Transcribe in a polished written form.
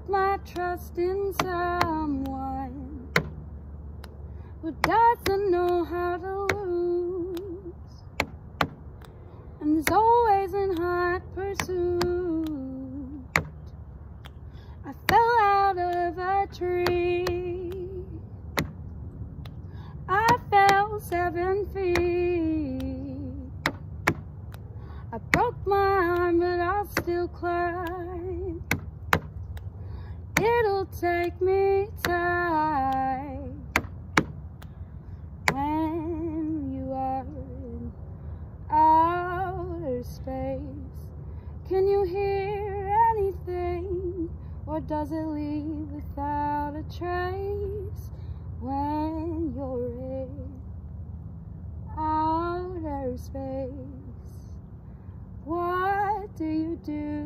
my trust in someone who doesn't know how to lose and is always in hot pursuit. I fell out of a tree. I fell 7 feet. I broke my arm, but I'll still climb. It'll take me time. When you are in outer space, can you hear anything? Or does it leave without a trace? When you're in outer space, what do you do?